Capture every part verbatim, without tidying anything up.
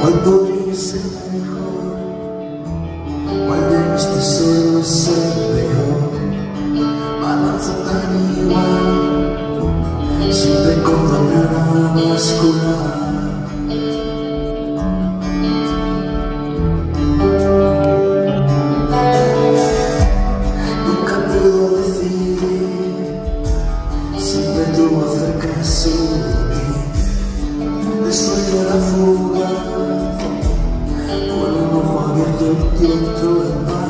¿Cuál podría ser mejor? ¿Cuál de mis tesoros es el peor? Balanza tan igual, siempre con mañana bascular. Nunca puedo decidir, siempre tuvo cerca su ti. Me sueño la fuga, con un ojo abierto y otro en mar.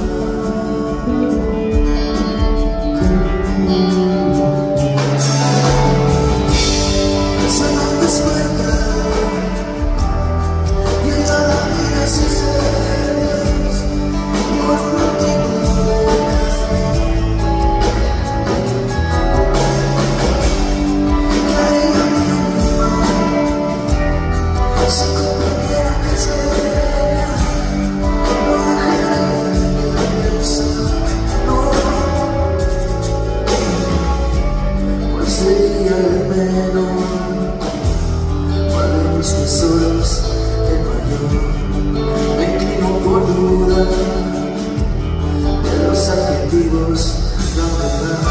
Suena un despertar y en cada vida sus sueños por un último café. Cariño mío, si comprendiera que espera, no dejaría de pensar, no, pues sería el menor. ¿Cuál de mis tesoros el mayor? Me inclino por duda de los adjetivos, la verdad.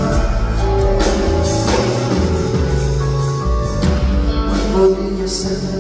Podría ser